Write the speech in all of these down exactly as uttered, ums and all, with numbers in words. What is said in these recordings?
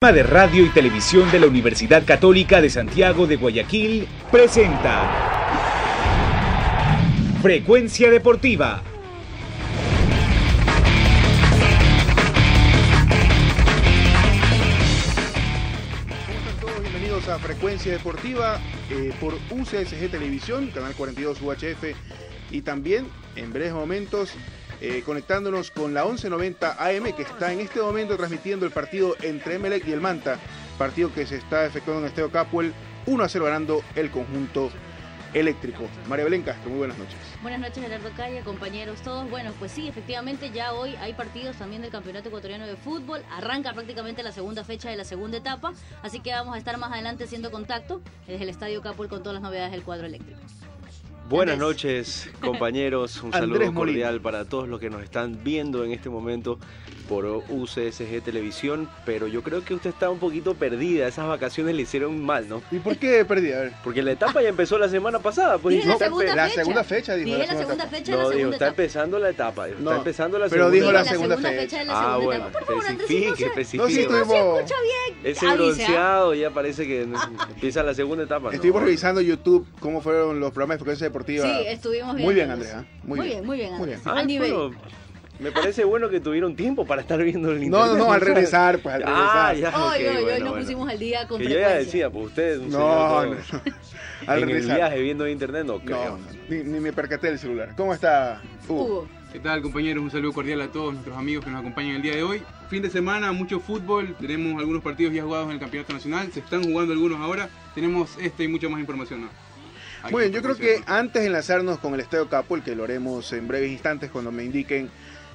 De Radio y Televisión de la Universidad Católica de Santiago de Guayaquil presenta Frecuencia Deportiva. ¿Cómo están todos? Bienvenidos a Frecuencia Deportiva eh, por U C S G Televisión, Canal cuarenta y dos U H F, y también en breves momentos Eh, conectándonos con la once noventa A M, que está en este momento transmitiendo el partido entre Emelec y el Manta, partido que se está efectuando en el Estadio Capuel, uno a cero ganando el conjunto eléctrico. María Belén Castro, muy buenas noches. Buenas noches, Gerardo Calle, compañeros todos. Bueno, pues sí, efectivamente ya hoy hay partidos también del Campeonato Ecuatoriano de Fútbol, arranca prácticamente la segunda fecha de la segunda etapa, así que vamos a estar más adelante haciendo contacto desde el Estadio Capuel con todas las novedades del cuadro eléctrico. Buenas noches, compañeros. Un Andrés saludo cordial Molina para todos los que nos están viendo en este momento por U C S G Televisión, pero yo creo que usted está un poquito perdida. Esas vacaciones le hicieron mal, ¿no? ¿Y por qué perdí? A ver. Porque la etapa ya empezó la semana pasada. Pues, Dije la segunda la fecha. segunda fecha, dijo. Dije la la segunda etapa. fecha de No, la dijo, segunda está etapa. empezando la etapa. Está No, empezando la pero segunda dijo la Dije segunda fecha fecha. de la Ah, segunda bueno, etapa. Por favor, Andrés, si no especifique, se- especifique. No, sí, si no se estuvimos- escucha bien, Ese avise, ¿ah? bronceado ya parece que empieza la segunda etapa, ¿no? Estuvimos revisando YouTube cómo fueron los programas de Frecuencia Deportiva. Sí, estuvimos bien. Muy bien, Andrea. Muy, Muy bien. bien, muy bien, Muy Andrés. bien. Ah, Al nivel. bueno, me parece bueno que tuvieron tiempo para estar viendo el No, internet. no, no, al regresar, pues al Ah, regresar. ya, Hoy, ok, hoy, hoy bueno, nos bueno. pusimos al día con Que yo ya frecuencia. decía, pues ustedes, un No, señor todo- no, no. Al en el regresar. viaje viendo internet, no creo. No, ni, ni me percaté del celular. ¿Cómo está, Hugo? Hugo. ¿Qué tal, compañeros? Un saludo cordial a todos nuestros amigos que nos acompañan el día de hoy. Fin de semana, mucho fútbol, tenemos algunos partidos ya jugados en el Campeonato Nacional, se están jugando algunos ahora, tenemos este y mucha más información, ¿no? Aquí Muy bien, en yo creo que Frecuencia antes de enlazarnos con el Estadio Capuel, que lo haremos en breves instantes cuando me indiquen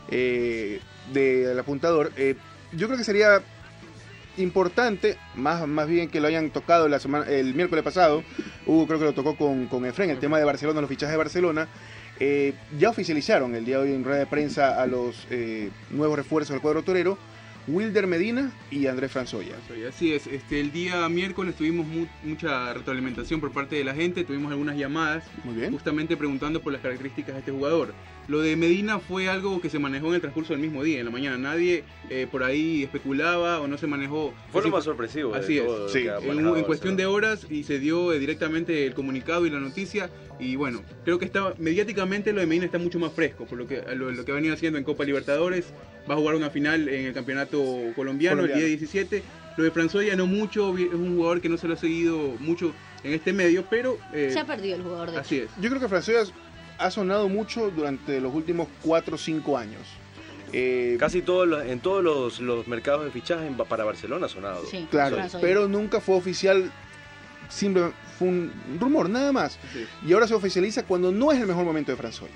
eh, del apuntador, eh, yo creo que sería importante, más, más bien que lo hayan tocado la semana, el miércoles pasado, Hugo creo que lo tocó con, con Efren, el tema de Barcelona, los fichajes de Barcelona. Eh, ya oficializaron el día de hoy en rueda de prensa a los eh, nuevos refuerzos del cuadro torero, Wilder Medina y Andrés Franzoya. Soy Así es, este, el día miércoles tuvimos mu mucha retroalimentación por parte de la gente, tuvimos algunas llamadas Muy bien. justamente preguntando por las características de este jugador. Lo de Medina fue algo que se manejó en el transcurso del mismo día, en la mañana. Nadie eh, por ahí especulaba o no se manejó. Fue lo Así- más sorpresivo. de Así es. todo lo Sí. que ha En, manejado en cuestión de Barcelona. horas y se dio eh, directamente el comunicado y la noticia y bueno, creo que estaba mediáticamente lo de Medina está mucho más fresco por lo que lo, lo que ha venido haciendo en Copa Libertadores, va a jugar una final en el campeonato colombiano, Colombiano. el día diecisiete. Lo de Franzoya no mucho, es un jugador que no se lo ha seguido mucho en este medio, pero eh, Se ha perdido el jugador de así es. Yo creo que Franzoya ha sonado mucho durante los últimos cuatro o cinco años. Eh, Casi todos los, en todos los, los mercados de fichaje en- para Barcelona ha sonado. Sí, Claro, Franzoya. pero nunca fue oficial, simplemente fue un rumor, nada más. Sí. Y ahora se oficializa cuando no es el mejor momento de Franzoya.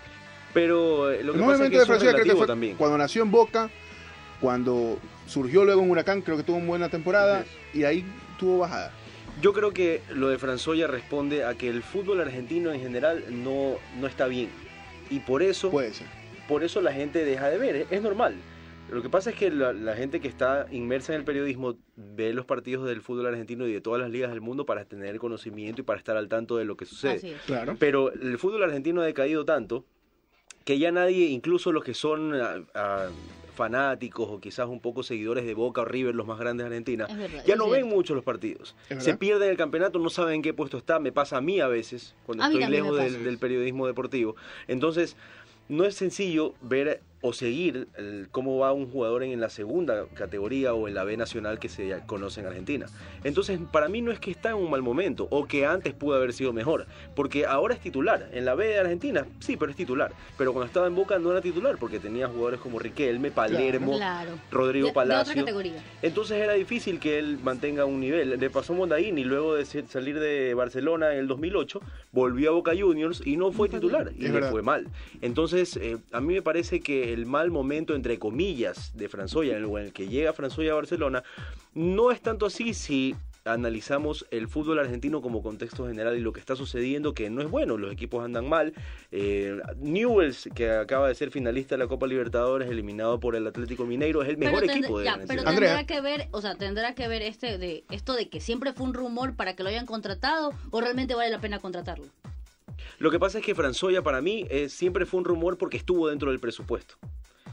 Pero eh, lo El que mejor pasa es momento que de eso es Franzoya creo que relativo fue también. cuando nació en Boca, cuando surgió luego en Huracán, creo que tuvo una buena temporada, Así y ahí tuvo bajada. Yo creo que lo de Franzoya responde a que el fútbol argentino en general no, no está bien. Y por eso, Puede ser. por eso la gente deja de ver, es, es normal. Lo que pasa es que la, la gente que está inmersa en el periodismo ve los partidos del fútbol argentino y de todas las ligas del mundo para tener conocimiento y para estar al tanto de lo que sucede. Así es. Claro. Pero el fútbol argentino ha decaído tanto que ya nadie, incluso los que son ah, ah, fanáticos o quizás un poco seguidores de Boca o River, los más grandes de Argentina, Es verdad, ya es no ven cierto. mucho los partidos. Es verdad. Se pierden el campeonato, no saben en qué puesto está. Me pasa a mí a veces, cuando A mí estoy también me lejos pasa. del, del periodismo deportivo. Entonces, no es sencillo ver o seguir el- cómo va un jugador en, en la segunda categoría o en la B nacional que se conoce en Argentina. Entonces, para mí no es que está en un mal momento o que antes pudo haber sido mejor, porque ahora es titular. En la B de Argentina, sí, pero es titular. Pero cuando estaba en Boca no era titular porque tenía jugadores como Riquelme, Palermo, Claro. Rodrigo De- de Palacio. otra categoría. Entonces era difícil que él mantenga un nivel. Le pasó a Mondaini luego de ser- salir de Barcelona en el dos mil ocho, volvió a Boca Juniors y no fue titular y Es le verdad. fue mal. Entonces eh, a mí me parece que el mal momento entre comillas de Franzoya, en el, en el que llega Franzoya a Barcelona, no es tanto así si analizamos el fútbol argentino como contexto general y lo que está sucediendo, que no es bueno, los equipos andan mal. eh, Newell's, que acaba de ser finalista de la Copa Libertadores, eliminado por el Atlético Mineiro, es el mejor Pero tendrá- equipo de ya, Argentina. pero Andrea. tendrá que ver, o sea, tendrá que ver este de esto de que siempre fue un rumor para que lo hayan contratado o realmente vale la pena contratarlo. Lo que pasa es que Franzoya para mí eh, siempre fue un rumor porque estuvo dentro del presupuesto.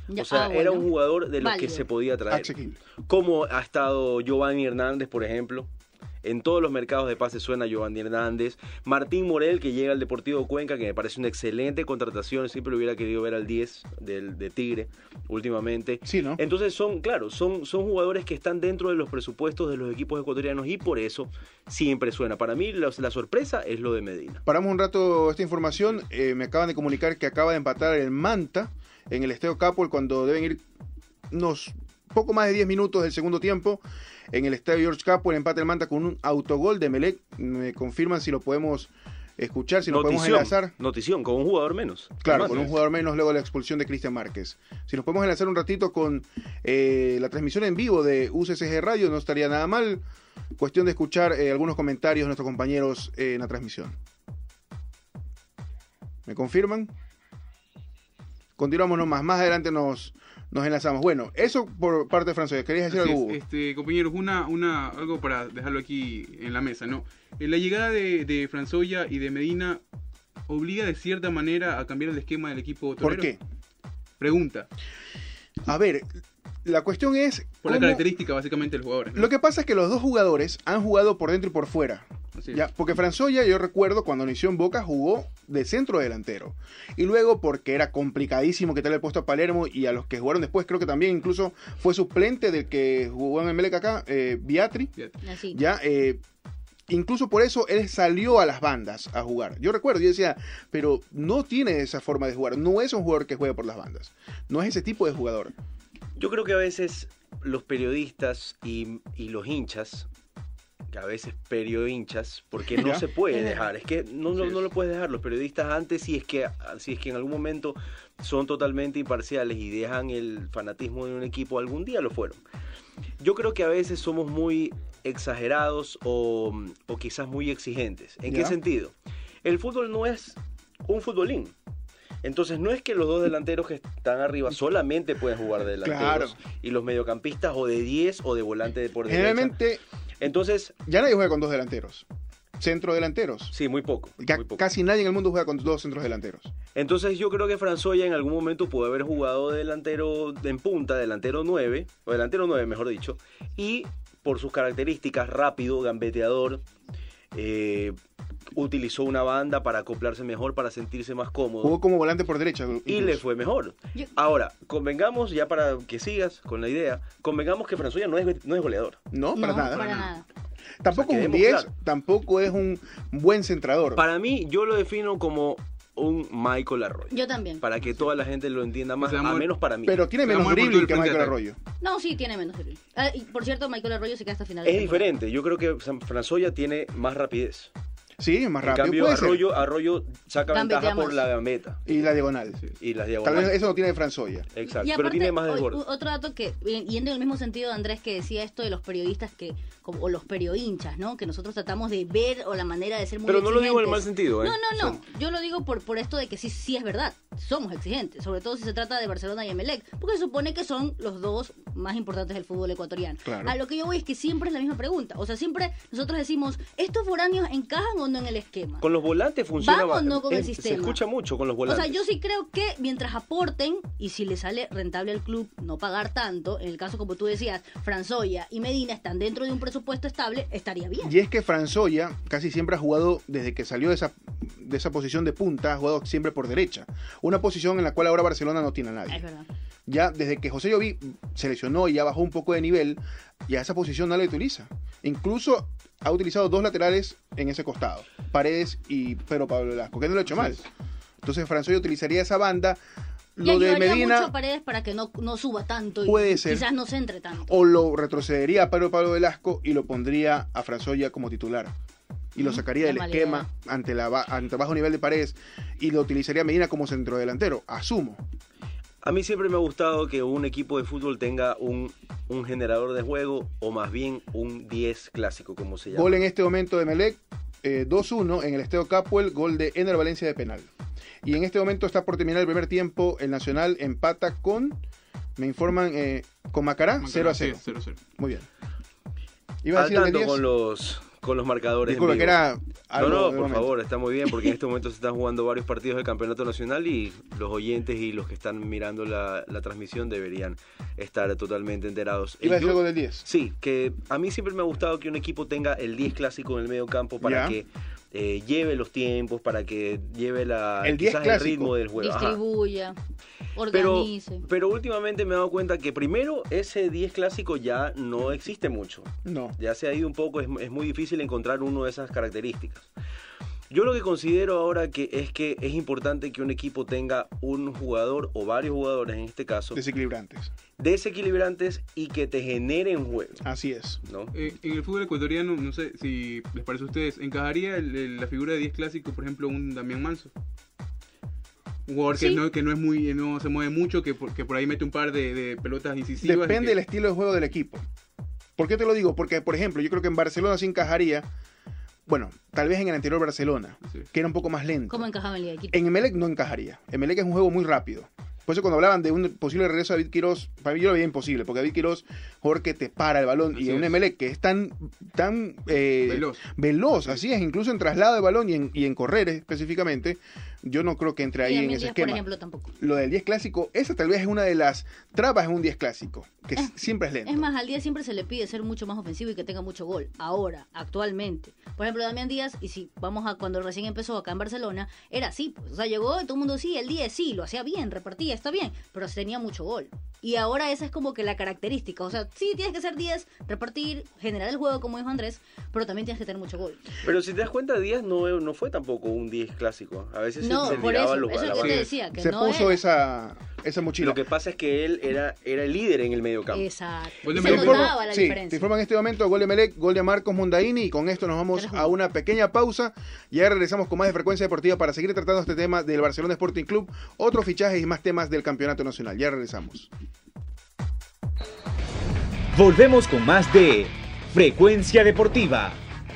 Ya, O sea, ah, bueno. era un jugador de los que Válido. se podía traer. Asequible. Como ha estado Giovanni Hernández, por ejemplo. En todos los mercados de pase suena Giovanni Hernández. Martín Morel, que llega al Deportivo Cuenca, que me parece una excelente contratación. Siempre lo hubiera querido ver al diez del, de Tigre últimamente. Sí, ¿no? Entonces son, claro, son, son jugadores que están dentro de los presupuestos de los equipos ecuatorianos y por eso siempre suena. Para mí la, la sorpresa es lo de Medina. Paramos un rato esta información. Eh, me acaban de comunicar que acaba de empatar el Manta en el Estadio Capol cuando deben ir unos poco más de diez minutos del segundo tiempo. En el Estadio George Capwell, el empate del Manta con un autogol de Emelec. Me confirman si lo podemos escuchar, si lo podemos enlazar. Notición, con un jugador menos. Claro, Además, con un jugador menos luego de la expulsión de Cristian Márquez. Si nos podemos enlazar un ratito con eh, la transmisión en vivo de U C C G Radio, no estaría nada mal. Cuestión de escuchar eh, algunos comentarios de nuestros compañeros eh, en la transmisión. ¿Me confirman? Continuamos nomás, más adelante nos... Nos enlazamos. Bueno, eso por parte de Franzoya. ¿Querías decir Así algo, es, Hugo? este, compañeros, una, una, algo para dejarlo aquí en la mesa, ¿no? Eh, La llegada de, de Franzoya y de Medina obliga de cierta manera a cambiar el esquema del equipo torero. ¿Por qué? Pregunta. A ver, la cuestión es... Por la cómo- característica básicamente del jugador, ¿no? Lo que pasa es que los dos jugadores han jugado por dentro y por fuera. Así es. Ya, porque Franzoya, yo recuerdo cuando inició en Boca, jugó de centro delantero. Y luego, porque era complicadísimo quitarle el puesto a Palermo y a los que jugaron después, creo que también incluso fue suplente del que jugó en Emelec acá, eh, Beatri. Fíjate. Así. Ya, eh, incluso por eso él salió a las bandas a jugar. Yo recuerdo, yo decía, pero no tiene esa forma de jugar. No es un jugador que juegue por las bandas. No es ese tipo de jugador. Yo creo que a veces los periodistas y, y los hinchas, que a veces periodinchas, porque no Ya. se puede Es dejar, es que no, no, Así es. no lo puedes dejar. Los periodistas antes, si es que si es que en algún momento son totalmente imparciales y dejan el fanatismo de un equipo, algún día lo fueron. Yo creo que a veces somos muy exagerados o, o quizás muy exigentes. ¿En Ya. qué sentido? El fútbol no es un futbolín. Entonces no es que los dos delanteros que están arriba solamente pueden jugar de delanteros Claro. y los mediocampistas o de diez o de volante de por derecha. Generalmente, Entonces, ya nadie juega con dos delanteros. Centro delanteros. sí, muy poco, Ca- muy poco. Casi nadie en el mundo juega con dos centros delanteros. Entonces yo creo que Franzoya en algún momento pudo haber jugado de delantero en punta, delantero nueve, o delantero nueve mejor dicho, y por sus características, rápido, gambeteador, eh, utilizó una banda para acoplarse mejor, para sentirse más cómodo. Jugó como volante por derecha. Y incluso. le fue mejor. Yo- Ahora, convengamos, ya para que sigas con la idea, convengamos que Franzoya no es, no es goleador. No, para no, nada. para nada. Tampoco O sea, es un quedemos diez, claro. tampoco es un buen centrador. Para mí, yo lo defino como un Michael Arroyo. Yo también. Para que toda la gente lo entienda más, O sea, al amor, menos para mí. Pero tiene Se menos va a mover por dribbling todo que el Michael frente de Arroyo. No, sí, tiene menos dribbling. Ah, y por cierto, Michael Arroyo se queda hasta final de Es temporada. diferente, yo creo que San- Franzoya tiene más rapidez. Sí, es más En rápido. cambio, Puede ser. Arroyo, Arroyo saca Gambetea ventaja por más. la gambeta Y la diagonal. Sí. y las Tal vez diagonales. eso no tiene Franzoya. Exacto, Y pero aparte, tiene más o- desborde. u- otro dato que, y- yendo en el mismo sentido de Andrés que decía esto de los periodistas que, como, o los periodinchas, ¿no? Que nosotros tratamos de ver o la manera de ser muy Pero no lo digo en el mal exigentes. sentido, ¿eh? No, no, no. Yo lo digo por, por esto de que sí, sí es verdad. Somos exigentes, sobre todo si se trata de Barcelona y Emelec, porque se supone que son los dos más importantes del fútbol ecuatoriano. Claro. A lo que yo voy es que siempre es la misma pregunta. O sea, siempre nosotros decimos, ¿estos foráneos encajan o no en el esquema? Con los volantes funciona. ¿Van o ba- no con el eh, Se sistema? escucha mucho con los O volantes. sea, yo sí creo que mientras aporten y si le sale rentable al club no pagar tanto, en el caso como tú decías, Franzoya y Medina están dentro de un presupuesto estable, estaría bien. Y es que Franzoya casi siempre ha jugado, desde que salió de esa, de esa posición de punta, ha jugado siempre por derecha. Una posición en la cual ahora Barcelona no tiene a Es nadie. verdad. Ya desde que José Lloví se lesionó y ya bajó un poco de nivel, ya esa posición no la utiliza. Incluso ha utilizado dos laterales en ese costado, Paredes y Pedro Pablo Velasco, que no lo ha hecho mal. Entonces Franzoya utilizaría esa banda. Y Lo de ayudaría mucho Medina a Paredes para que no, no suba tanto y Puede ser. quizás no se entre tanto. o lo retrocedería a Pedro Pablo Velasco y lo pondría a Franzoya como titular. Y lo Ujú, sacaría del qué mala esquema ante, la, ba- ante bajo nivel de Paredes y lo utilizaría Medina como centrodelantero, asumo. A mí siempre me ha gustado que un equipo de fútbol tenga un, un generador de juego o más bien un diez clásico, como se llama. Gol en este momento de Emelec, eh, dos uno en el Estadio Capwell, gol de Ener Valencia de penal. Y en este momento está por terminar el primer tiempo, el Nacional empata con, me informan, eh, con Macará, cero a cero. cero a cero. Muy bien. Iba a Al decir el tanto diez. con los, con los marcadores. en Disculpa, vivo. que era algo no, no, de por momento. favor, está muy bien, porque en este momento se están jugando varios partidos del Campeonato Nacional y los oyentes y los que están mirando la, la transmisión deberían estar totalmente enterados. ¿Iba a Y decir yo- algo del diez? Sí, que a mí siempre me ha gustado que un equipo tenga el diez clásico en el medio campo para Ya. que eh, lleve los tiempos, para que lleve la, El diez quizás clásico. el ritmo del juego. Ajá. Distribuya, Pero, organice. pero últimamente me he dado cuenta que primero ese diez clásico ya no existe mucho. No. Ya se ha ido un poco, es, es muy difícil encontrar uno de esas características. Yo lo que considero ahora que es que es importante que un equipo tenga un jugador o varios jugadores en este caso Desequilibrantes. desequilibrantes y que te generen juego, Así es. ¿no? Eh, en el fútbol ecuatoriano, no sé si les parece a ustedes, ¿encajaría el- el- la figura de diez clásico, por ejemplo, un Damián Manso? Un jugador que, Sí. no, que no es muy, no se mueve mucho, que por, que por ahí mete un par de, de pelotas incisivas. Depende y del que- estilo de juego del equipo. ¿Por qué te lo digo? Porque, por ejemplo, yo creo que en Barcelona sí encajaría, bueno, tal vez en el anterior Barcelona, Sí. que era un poco más lento. ¿Cómo encajaba en Liga de Quito? En Emelec no encajaría. Emelec es un juego muy rápido. Por eso cuando hablaban de un posible regreso a David Quirós, para mí yo lo veía imposible, porque David Quirós, jugador que te para el balón, Así y un es. Emelec que es tan, tan eh, Veloz. veloz, así es, incluso en traslado de balón y en, y en correr específicamente, yo no creo que entre ahí Y a en mí ese Díaz, por esquema. ejemplo, tampoco. Lo del diez clásico, esa tal vez es una de las trabas en un diez clásico, que Es- siempre es lento. Es más, al Díaz siempre se le pide ser mucho más ofensivo y que tenga mucho gol. Ahora, actualmente. Por ejemplo, Damián Díaz, y si vamos a cuando recién empezó acá en Barcelona, era así, pues. O sea, llegó y todo el mundo sí, el diez sí, lo hacía bien, repartía, está bien, pero tenía mucho gol. Y ahora esa es como que la característica. O sea, sí tienes que ser diez, repartir, generar el juego, como dijo Andrés, pero también tienes que tener mucho gol. Pero si te das cuenta, Díaz no, no fue tampoco un diez clásico. A veces se- No, se, por tiraba eso, a los, eso a es la lo que banda. te decía, que Se no puso era. esa, esa mochila. Lo que pasa es que él era, era el líder en el medio campo. Exacto. Gol de Y Te se Melec. informo- notaba la sí, te diferencia. informo en este momento, gol de Melec, gol de Marcos Mondaini, y con esto nos vamos Tres a una pequeña pausa. Ya regresamos con más de Frecuencia Deportiva para seguir tratando este tema del Barcelona Sporting Club, otros fichajes y más temas del Campeonato Nacional. Ya regresamos. Volvemos con más de Frecuencia Deportiva.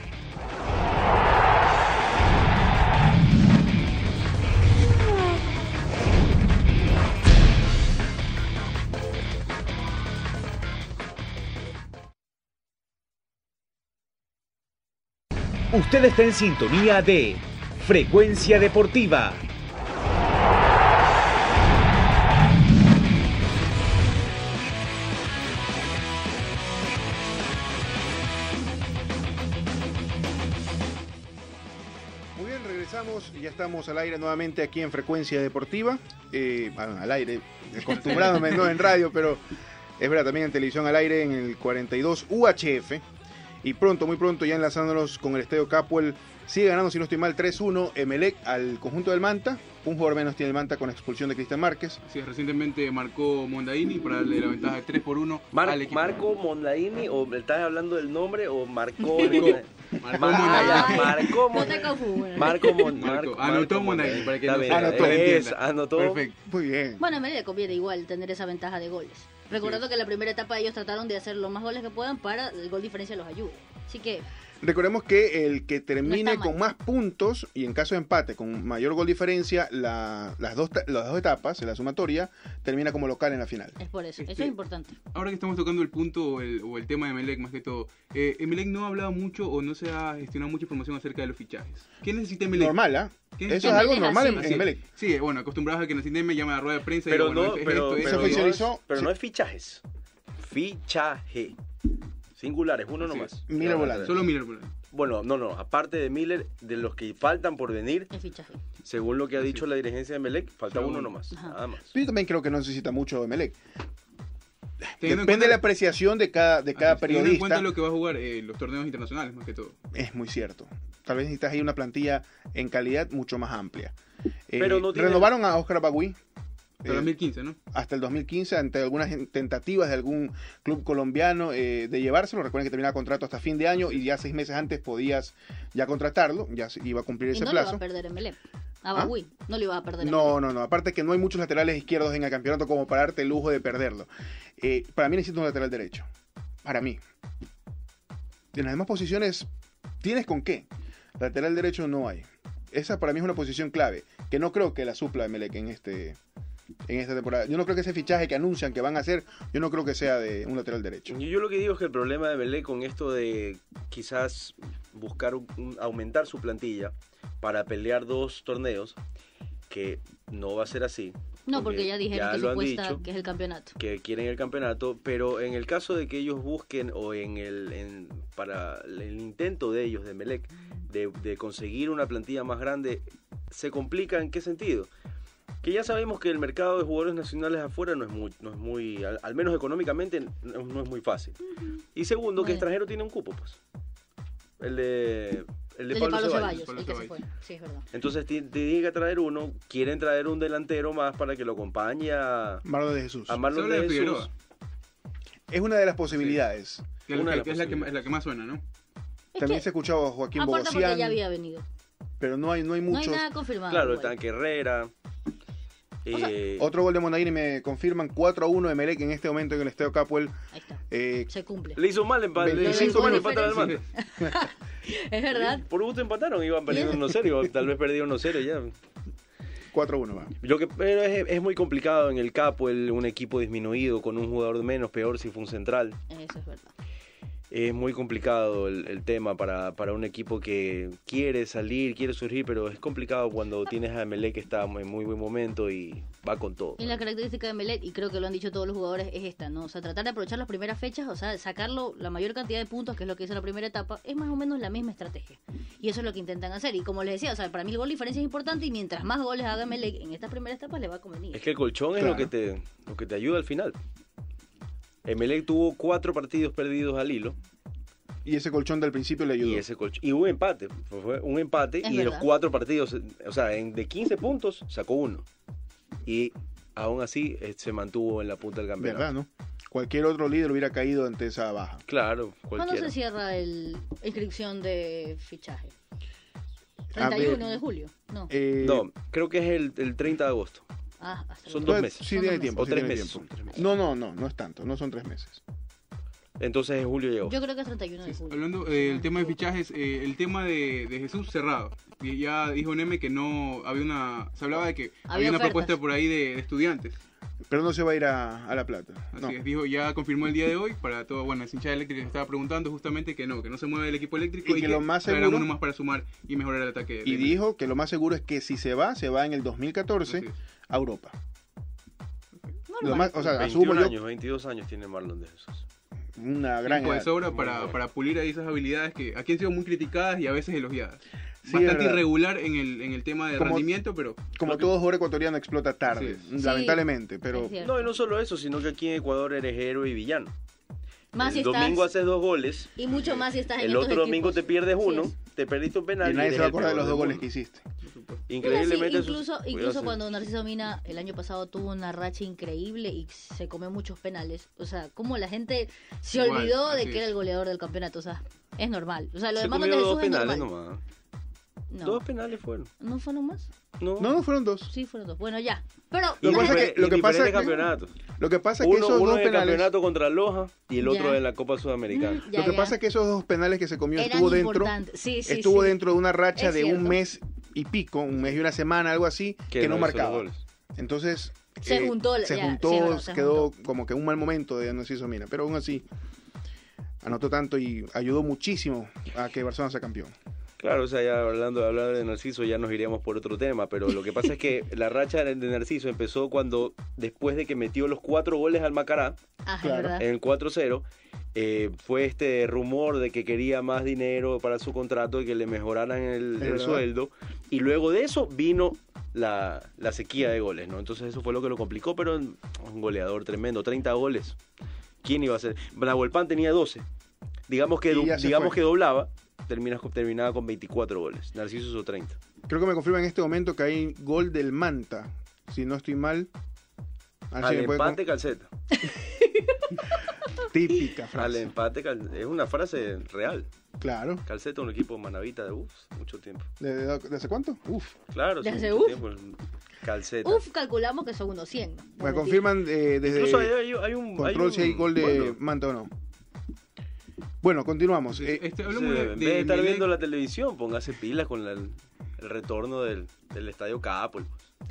Usted está en sintonía de Frecuencia Deportiva. Muy bien, regresamos, ya estamos al aire nuevamente aquí en Frecuencia Deportiva, eh, bueno, al aire, acostumbrándome, no en radio, pero es verdad, también en televisión al aire en el cuarenta y dos U H F, y pronto, muy pronto ya enlazándonos con el Estadio Capuel, sigue ganando, si no estoy mal, tres uno Emelec al conjunto del Manta, un jugador menos tiene el Manta con expulsión de Cristian Márquez. Sí, recientemente marcó Mondaini para darle la ventaja de tres por uno Mar- al equipo. Marco Mondaini, o estás hablando del nombre, o Marcó. Marcó Mar- Mondaini. ah, ya, Ay, Marco no te Mon- confundas. Marco Mon- Marco. Marco- Anotó Marco Mondaini, para que Está no bien, se está Anotó. bien. entienda. Es- Anotó. Perfecto. Muy bien. Bueno, a Melec le conviene igual tener esa ventaja de goles. Recordando que en la primera etapa ellos trataron de hacer los más goles que puedan para el gol diferencia los ayude. Así que Recordemos que el que termine No está mal. con más puntos y en caso de empate con mayor gol diferencia, la- las, dos, ta- las dos etapas, en la sumatoria, termina como local en la final. es por eso. Eso Este- es importante. Ahora que estamos tocando el punto o el, o el tema de Emelec más que todo, eh, Emelec no ha hablado mucho o no se ha gestionado mucha información acerca de los fichajes. ¿Qué necesita Emelec? Normal, ¿ah? ¿Qué Eso es necesita? algo Emelec normal en, así. en Así Emelec. es. Sí, bueno, acostumbrados a que Nacindeme llame a la rueda de prensa y Pero diga, bueno, no, es pero, esto, pero esto, Se no es, oficializó, pero sí. no es fichajes. Fichaje. Singulares, uno Así nomás. Miller Ya, Volante. Solo Miller Volante. Bueno, no, no. Aparte de Miller, de los que faltan por venir, El fichaje. según lo que ha Así dicho es. la dirigencia de Melec, falta Solo uno uno. nomás. Ajá. Nada más. Yo también creo que no necesita mucho Emelec. Teniendo en Depende de cuenta- la apreciación de cada, de cada así es, teniendo en cuenta periodista. lo que va a jugar eh, los torneos internacionales más que todo. Es muy cierto. Tal vez necesitas ahí una plantilla en calidad mucho más amplia. Eh, Pero no tiene- Renovaron a Oscar Bagui Hasta eh, dos mil quince, ¿no? hasta el dos mil quince ante algunas tentativas de algún club colombiano eh, de llevárselo. Recuerden que terminaba contrato hasta fin de año y ya seis meses antes podías ya contratarlo, ya se- iba a cumplir Y ese no le va plazo. a perder en Melec. A ¿Ah? Bagui. No le iba a perder en No, Melec. no, no. Aparte que no hay muchos laterales izquierdos en el campeonato como para darte el lujo de perderlo. Eh, para mí necesito un lateral derecho. Para mí. En las demás posiciones, ¿tienes con qué? Lateral derecho no hay. Esa para mí es una posición clave, que no creo que la supla Emelec en este en esta temporada. Yo no creo que ese fichaje que anuncian que van a hacer, yo no creo que sea de un lateral derecho. Y yo lo que digo es que el problema de Melec con esto de quizás buscar un, un- aumentar su plantilla para pelear dos torneos, que no va a ser así. No, porque ya dijeron que lo han supuesta dicho, que es el campeonato. que quieren el campeonato, pero en el caso de que ellos busquen o en el en, para el intento de ellos, de Emelec, de, de conseguir una plantilla más grande, se complica. ¿En qué sentido? Que ya sabemos que el mercado de jugadores nacionales afuera no es muy, no es muy al, al menos económicamente, no, no es muy fácil. Y segundo, que Bueno. extranjero tiene un cupo, pues. El de, el de El de Pablo Pablo Ceballos. Ceballos, Pablo el que se Ceballos. fue. Sí, es verdad. Entonces ti- tienen que traer uno, quieren traer un delantero más para que lo acompañe a, Marlon de Jesús. a Se Marlon habla de de Jesús. Figueroa, Es una de las posibilidades. que es Una la de que, las es la que, posibilidades. es la que más suena, ¿no? Es También que, se ha escuchado a Joaquín aparte porque Bogosian, ya había venido. pero no hay, no hay No hay muchos. nada confirmado. Claro, el igual. Tanque Herrera. eh, Otro gol de Mondaini me confirman, cuatro a uno de Emelec en este momento en el Estadio Capuel. Ahí está. Eh, Se cumple. le hizo mal empate. Le veinticinco hizo mal minutos. empatar al mando. Es verdad. Por gusto empataron, iban perdiendo uno cero, tal vez perdieron uno cero ya. cuatro a uno va. Lo que, pero es, es muy complicado en el Capo, el, un equipo disminuido con un jugador menos, peor si fue un central. Eso es verdad. Es muy complicado el, el tema para, para un equipo que quiere salir, quiere surgir, pero es complicado cuando tienes a Emelec que está en muy buen momento y va con todo. Y la característica de Emelec, y creo que lo han dicho todos los jugadores, es esta, ¿no? O sea, tratar de aprovechar las primeras fechas, o sea, sacarlo la mayor cantidad de puntos, que es lo que hizo en la primera etapa, es más o menos la misma estrategia. Y eso es lo que intentan hacer. Y como les decía, o sea, para mí el gol de diferencia es importante y mientras más goles haga Emelec en estas primeras etapas le va a convenir. Es que el colchón es Claro. lo que te lo que te ayuda al final. Emelec tuvo cuatro partidos perdidos al hilo Y ese colchón del principio le ayudó. y ese colchón, y un empate, fue- fue un empate Es y de los verdad. cuatro partidos, o sea, en, de quince puntos sacó uno. Y aún así eh, se mantuvo en la punta del campeonato. ¿Verdad, no? Cualquier otro líder hubiera caído ante esa baja. Claro, ¿Cuándo cualquiera. se cierra el inscripción de fichaje? A treinta y uno ver, de julio. No. Eh, No, creo que es el, el treinta de agosto. Ah, hasta son luego. dos pues, meses. Sí, Son tiene dos tiempo. O sí tres tiene meses, tiempo. son tres meses. No, no, no, no es tanto. No son tres meses. Entonces en julio llegó. Yo creo que es treinta y uno de julio. Hablando del tema de fichajes, eh, el tema de, de Jesús cerrado. Y ya dijo Neme que no había una. Se hablaba de que había, Había una ofertas. propuesta por ahí de, de estudiantes. Pero no se va a ir a, a La Plata. Así No. es, dijo, ya confirmó el día de hoy para todo. Bueno, el hincha eléctrico que estaba preguntando justamente que no, que no se mueve el equipo eléctrico Y que lo más traerán seguro- uno más para sumar y mejorar el ataque. Y de- dijo que lo más seguro es que si se va, se va en el dos mil catorce Así es. a Europa. Normal. Lo más- o sea, veintiún asumo yo años, veintidós años tiene Marlon de Jesús. una gran tiempo de edad. sobra Muy para, bueno. para pulir ahí esas habilidades que aquí han sido muy criticadas y a veces elogiadas. Sí, es Bastante verdad. irregular en el, en el tema de Como- rendimiento, pero Como lo que- todo jugador ecuatoriano explota tarde, Así es. lamentablemente, pero Es cierto. No, y no solo eso, sino que aquí en Ecuador eres héroe y villano. Más si el estás- domingo haces dos goles, Y mucho más si estás en el estos otro domingo equipos. te pierdes Así uno, es. te perdiste un penal y y nadie eres se va a el acordar de peor los dos del goles que mundo. hiciste. Pero sí, Increíblemente eso incluso, puede incluso hacer. cuando Narciso Mina el año pasado tuvo una racha increíble y se comió muchos penales. O sea, como la gente se Igual, olvidó de así que es. era el goleador del campeonato. O sea, es normal. O sea, lo Se de Marlon comió de dos Jesús es penales normal. nomás. No. Dos penales fueron. ¿No fueron más? No, No, no fueron dos. Sí, fueron dos. Bueno, ya. Pero Lo que pasa es que- lo que pasa es que- campeonatos. Lo que pasa es que Uno, esos uno dos en el penales, campeonato contra Loja y el otro Ya. en la Copa Sudamericana. Mm, ya, lo que ya. pasa es que esos dos penales que se comió Eran estuvo dentro, importantes. Sí, sí, estuvo sí. dentro de una racha Es de un cierto. mes y pico, un mes y una semana, algo así, que, no hizo los marcaba. goles. Entonces Se eh, juntó la- se ya, juntó, sí, es verdad, se quedó juntó. como que un mal momento de Narciso Mina, pero aún así anotó tanto y ayudó muchísimo a que Barcelona sea campeón. Claro, o sea, ya hablando de hablar de Narciso ya nos iríamos por otro tema, pero lo que pasa es que la racha de de Narciso empezó cuando, después de que metió los cuatro goles al Macará, Ah, es Claro. verdad. en el cuatro cero, eh, fue este rumor de que quería más dinero para su contrato y que le mejoraran el, Es el verdad. sueldo, y luego de eso vino la, la sequía de goles, ¿no? Entonces eso fue lo que lo complicó, pero un goleador tremendo, treinta goles. ¿Quién iba a hacer? Nahuelpan tenía doce. Digamos que, Y do- ya se digamos fue. que doblaba, termina, terminaba con veinticuatro goles. Narciso hizo treinta. Creo que me confirma en este momento que hay gol del Manta, si no estoy mal. A ver si Al me puede empate, calceta. con- Típica Al frase. empate, cal- es una frase real. Claro. Calceta, un equipo manavita de uf, mucho tiempo. ¿De, de- de hace cuánto? Uf. Claro, ¿De sí, hace mucho uf? tiempo. Calceta. Uf, calculamos que son unos cien. ¿no? Me Bueno, confirman eh, desde Incluso hay, hay- hay un. control hay un- si hay gol de bueno, Manta o no. Bueno, continuamos. Eh, Este, sí, hablamos en de, vez de de estar Emelec. viendo la televisión, póngase pilas con la- el, el retorno del, del estadio Capol.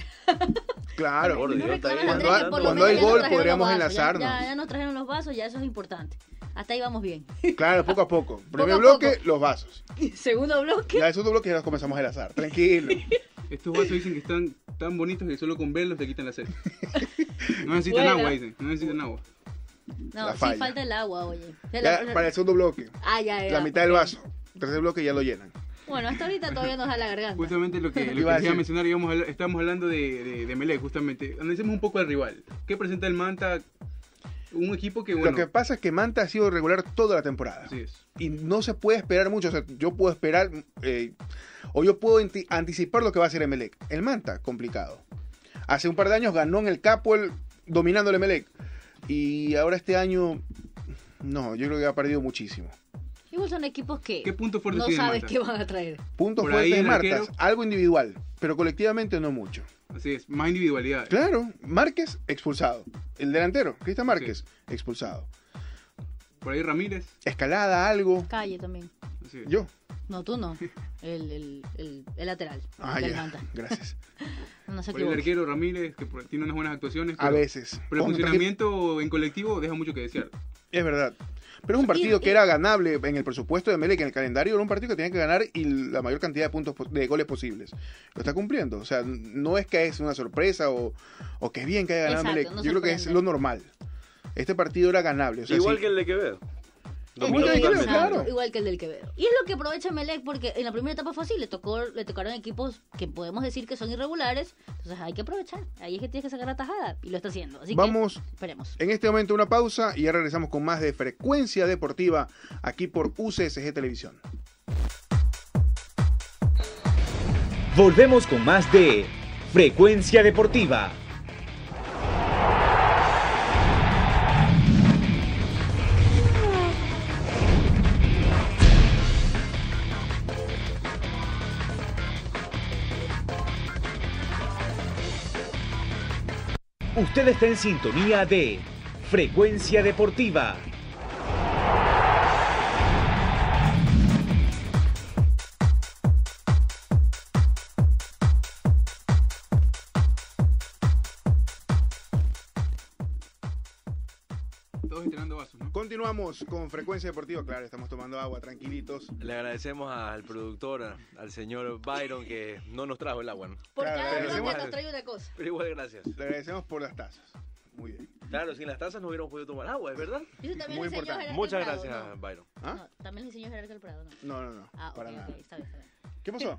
claro. Por no Dios, está reclaman bien, a Andrés cuando que hay- por lo cuando menos hay ya nos gol trajeron podríamos los vasos, ya- enlazarnos. Ya, ya nos trajeron los vasos, ya eso es importante. Hasta ahí vamos bien. Claro, poco a poco. Primer a bloque, poco. los vasos. Segundo bloque. Ya el segundo bloque ya los comenzamos a enlazar. Tranquilo. Estos vasos dicen que están tan bonitos que solo con verlos te quitan la sed. No necesitan Bueno. agua, dicen. No necesitan agua. No, La sí falla. falta el agua, oye. Ya, La- la- para el segundo bloque. Ah, ya, ya. La mitad del vaso. Tercer bloque ya lo llenan. Bueno, hasta ahorita todavía nos da la garganta. Justamente lo que, lo que Iba a les iba a decir. mencionar, íbamos a hablar- estamos hablando de, de, de Melec, justamente. Analicemos un poco al rival. ¿Qué presenta el Manta? Un equipo que, bueno... Lo que pasa es que Manta ha sido regular toda la temporada. Así es. Y no se puede esperar mucho. O sea, yo puedo esperar, eh, o yo puedo anti- anticipar lo que va a hacer Emelec. El Manta, complicado. Hace un par de años ganó en el Capo el, dominando el Emelec. Y ahora este año, no, yo creo que ha perdido muchísimo. Igual son equipos que ¿Qué puntos fuertes no tiene sabes Manta? qué van a traer. Puntos Por ahí fuertes de el Martas, arquero. algo individual, pero colectivamente no mucho. Así es, más individualidad. Claro, Márquez expulsado. El delantero, Cristian Márquez, expulsado. Por ahí Ramírez. Escalada, algo. Calle también. Así es. Yo. No, tú no. El, el, el, el lateral. Ah, del ya. Manta. Gracias. No se Por ahí el equivoque. arquero Ramírez, que por- tiene unas buenas actuaciones. A pero- veces. Pero el Contra- funcionamiento en colectivo deja mucho que desear. Es verdad. Pero es un partido Y- que era ganable en el presupuesto de Melec, en el calendario era un partido que tenía que ganar y la mayor cantidad de puntos pos- de goles posibles. Lo está cumpliendo. O sea, no es que es una sorpresa o, o que es bien que haya ganado Exacto, Melec. no Yo creo que es sorprende. lo normal. Este partido era ganable. O sea, Igual sí. que el de Quevedo. Es Igual que el de Quevedo, exacto, claro. igual que el del Quevedo. Y es lo que aprovecha Melec porque en la primera etapa fue así, le tocó, le tocaron equipos que podemos decir que son irregulares, entonces hay que aprovechar. Ahí es que tienes que sacar la tajada y lo está haciendo. Así Vamos que esperemos. en este momento una pausa y ya regresamos con más de Frecuencia Deportiva aquí por U C S G Televisión. Volvemos con más de Frecuencia Deportiva. Usted está en sintonía de Frecuencia Deportiva. Todos estrenando vasos, ¿no? Continuamos con Frecuencia Deportiva. Claro, estamos tomando agua, tranquilitos. Le agradecemos al productor, al señor Byron, que no nos trajo el agua, ¿no? Por Claro, cada pero bloque hacemos- nos trae una cosa. Pero igual gracias. Le agradecemos por las tazas. Muy bien. Claro, sin las tazas no hubiéramos podido tomar agua, ¿es verdad? Y eso también Muy le enseñó importante. Gerardo Muchas Prado, gracias, ¿no? Byron. ¿Ah? No, también le enseñó Gerardo el Prado, ¿no? No, no, no. Ah, para ok, nada. ok, está bien, está bien. ¿Qué pasó?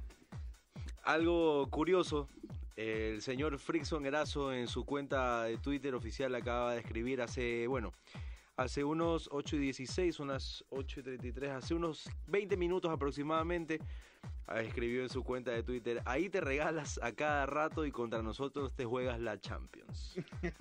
Algo curioso, el señor Frickson Erazo en su cuenta de Twitter oficial acaba de escribir hace, bueno, hace unos ocho y dieciséis, unas ocho y treinta y tres, hace unos veinte minutos aproximadamente, ah, escribió en su cuenta de Twitter: ahí te regalas a cada rato y contra nosotros te juegas la Champions.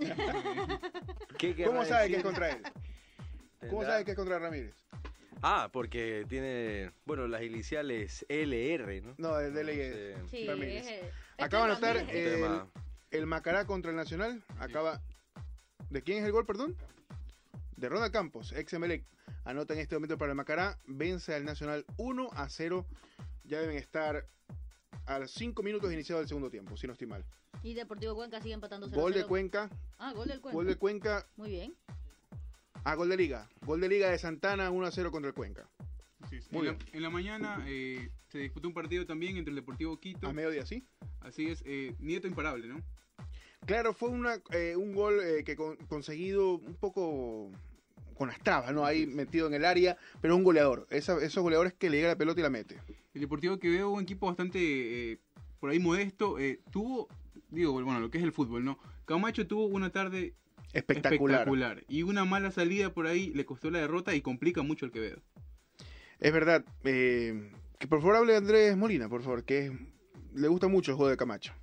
¿Qué querrá ¿Cómo sabe decir? que es contra él? ¿Cómo Tendrá- sabe que es contra Ramírez? Ah, porque tiene, bueno, las iniciales L R, ¿no? No, el D L Entonces, Sí, Ramírez. es el- Acaba de este anotar Ramírez. el, tema- el Macará contra el Nacional. Acaba. ¿De quién es el gol, perdón? De Ronald Campos, ex Emelec. Anota en este momento para el Macará. Vence al Nacional uno a cero. Ya deben estar a los cinco minutos de iniciado el segundo tiempo, si no estoy mal. Y Deportivo Cuenca sigue empatando cero a Gol de cero. Cuenca. Ah, gol del Cuenca. Gol de Cuenca. Muy bien. Ah, gol de Liga. Gol de Liga de Santana uno a cero contra el Cuenca. Así es. Muy en, la, en la mañana eh, se disputó un partido también entre el Deportivo Quito. A mediodía, ¿sí? Así es, eh, Nieto imparable, ¿no? Claro, fue una, eh, un gol eh, que con- conseguido un poco con las trabas, ¿no? Ahí metido en el área, pero un goleador. Esa- esos goleadores que le llega la pelota y la mete. El Deportivo que veo un equipo bastante eh, por ahí modesto. eh, tuvo, digo, bueno, lo que es el fútbol, ¿no? Camacho tuvo una tarde Espectacular. espectacular. Y una mala salida por ahí le costó la derrota y complica mucho el Quevedo. Es verdad. eh, que por favor hable Andrés Molina, por favor, que es- le gusta mucho el juego de Camacho.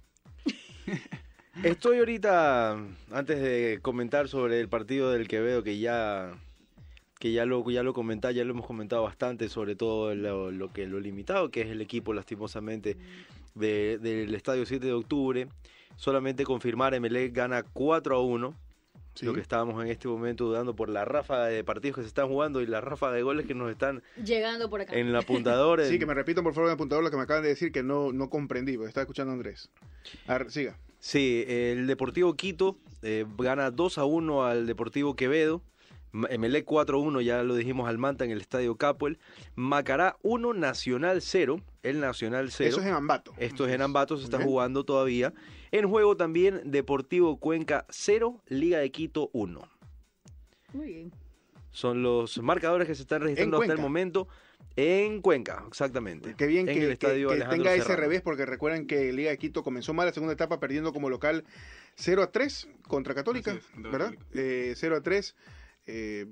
Estoy ahorita, antes de comentar sobre el partido del Quevedo, que ya que ya lo ya lo comentá, ya lo hemos comentado bastante, sobre todo lo, lo que lo limitado que es el equipo, lastimosamente, de, del Estadio siete de octubre. Solamente confirmar, Emelec gana cuatro a uno. Sí. Lo que estábamos en este momento dudando por la ráfaga de partidos que se están jugando y la ráfaga de goles que nos están Llegando por acá. en el apuntador. Sí, en- que me repitan por favor en el apuntador lo que me acaban de decir que no, no comprendí, porque estaba escuchando a Andrés. A ver, siga. Sí, el Deportivo Quito eh, gana dos a uno al Deportivo Quevedo. Emelec cuatro uno, ya lo dijimos, al Manta en el Estadio Capuel. Macará uno, Nacional cero. El Nacional cero. Eso es en Ambato. Esto es en Ambato, se está Ok. jugando todavía. En juego también Deportivo Cuenca cero, Liga de Quito uno. Muy bien. Son los marcadores que se están registrando hasta el Cuenca. momento en Cuenca, exactamente. Qué bien en que, el que- estadio que Alejandro tenga ese Serrano. revés, porque recuerden que Liga de Quito comenzó mal la segunda etapa perdiendo como local cero a tres contra Católica, Así es, contra ¿verdad? Católica. Eh, cero a tres. eh,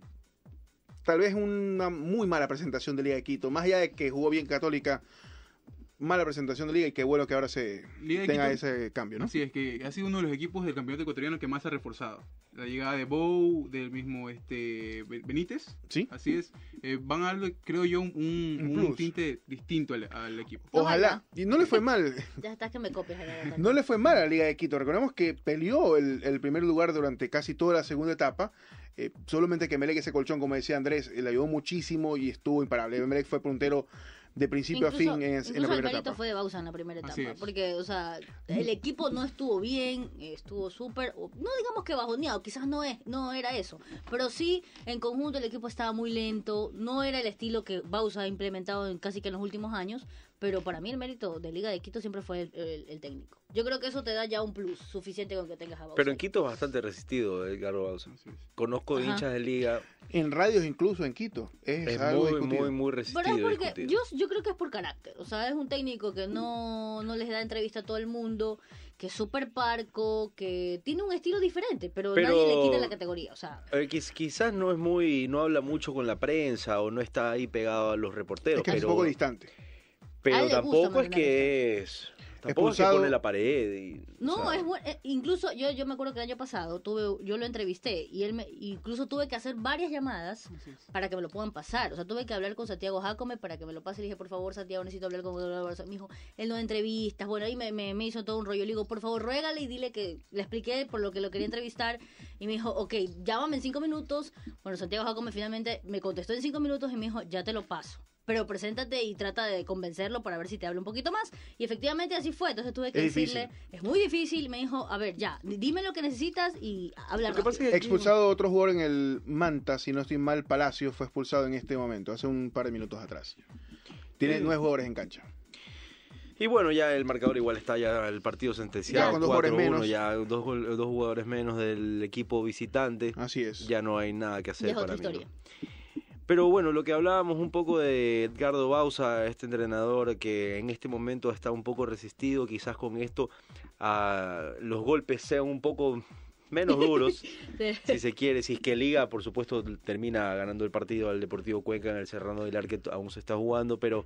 tal vez una muy mala presentación de Liga de Quito, más allá de que jugó bien Católica, mala presentación de Liga y qué bueno que ahora se Liga de tenga Quito- ese cambio, ¿no? Así es, que ha sido uno de los equipos del campeonato ecuatoriano que más ha reforzado. La llegada de Bou, del mismo este Be- Benítez, Sí. así es. Eh, van a darle, creo yo, un, un, Un un plus. tinte distinto al, al equipo. Ojalá. Y no le fue mal. Ya estás que me copias. allá, Natalia. No le fue mal a la Liga de Quito. Recordemos que peleó el, el primer lugar durante casi toda la segunda etapa. Eh, solamente que Emelec, ese colchón, como decía Andrés, eh, le ayudó muchísimo y estuvo imparable. Emelec fue puntero de principio a fin en, en incluso la el primera mérito etapa. fue de Bausa en la primera Así etapa. es. Porque, o sea, el equipo no estuvo bien, estuvo súper, o- no digamos que bajoneado, quizás no es, no era eso. Pero sí, en conjunto el equipo estaba muy lento, no era el estilo que Bausa ha implementado en casi que en los últimos años. Pero para mí el mérito de Liga de Quito siempre fue el, el- el técnico. Yo creo que eso te da ya un plus suficiente con que tengas a Bausa. Pero en Quito es bastante resistido Edgardo Bausa. Así es. Conozco Ajá. hinchas de liga, En radios incluso en Quito. Es, es algo muy, discutido. muy, muy resistido. Pero es porque discutido. yo, yo creo que es por carácter. O sea, es un técnico que no, no les da entrevista a todo el mundo, que es súper parco, que tiene un estilo diferente, pero, Pero- nadie le quita la categoría. O sea, Eh, quiz- quizás no es muy, no habla mucho con la prensa o no está ahí pegado a los reporteros, Es que es pero, un poco distante. A pero él le gusta tampoco es mantener que es, tampoco es que Expulsado. pone la pared. Y, no, o sea, es bueno. Incluso yo, yo me acuerdo que el año pasado tuve, yo lo entrevisté y él me, incluso tuve que hacer varias llamadas Así es. para que me lo puedan pasar. O sea, tuve que hablar con Santiago Jacome para que me lo pase. Le dije, por favor, Santiago, necesito hablar con... Me dijo, él no da entrevistas. Bueno, ahí me, me, me hizo todo un rollo. Le digo, por favor, ruégale y dile que... Le expliqué por lo que lo quería entrevistar. Y me dijo, ok, llámame en cinco minutos. Bueno, Santiago Jacome finalmente me contestó en cinco minutos y me dijo, ya te lo paso. Pero preséntate y trata de convencerlo para ver si te habla un poquito más. Y efectivamente así fue. Entonces tuve que Es decirle, difícil. es muy difícil. Me dijo, a ver, ya, dime lo que necesitas y habla Lo que pasa rápido. es que aquí- Expulsado otro jugador en el Manta, si no estoy mal, Palacio, fue expulsado en este momento, hace un par de minutos atrás. Tiene Sí. nueve jugadores en cancha. Y bueno, ya el marcador igual está, ya el partido sentenciado, Ya con dos jugadores cuatro uno, menos. ya dos, gol- dos jugadores menos del equipo visitante. Así es. Ya no hay nada que hacer Ya es para otra mí. historia. ¿no? Pero bueno, lo que hablábamos un poco de Edgardo Bausa, este entrenador que en este momento está un poco resistido, quizás con esto ah, los golpes sean un poco menos duros, si se quiere, si es que Liga, por supuesto, termina ganando el partido al Deportivo Cuenca en el Serrano del Ar, que aún se está jugando, pero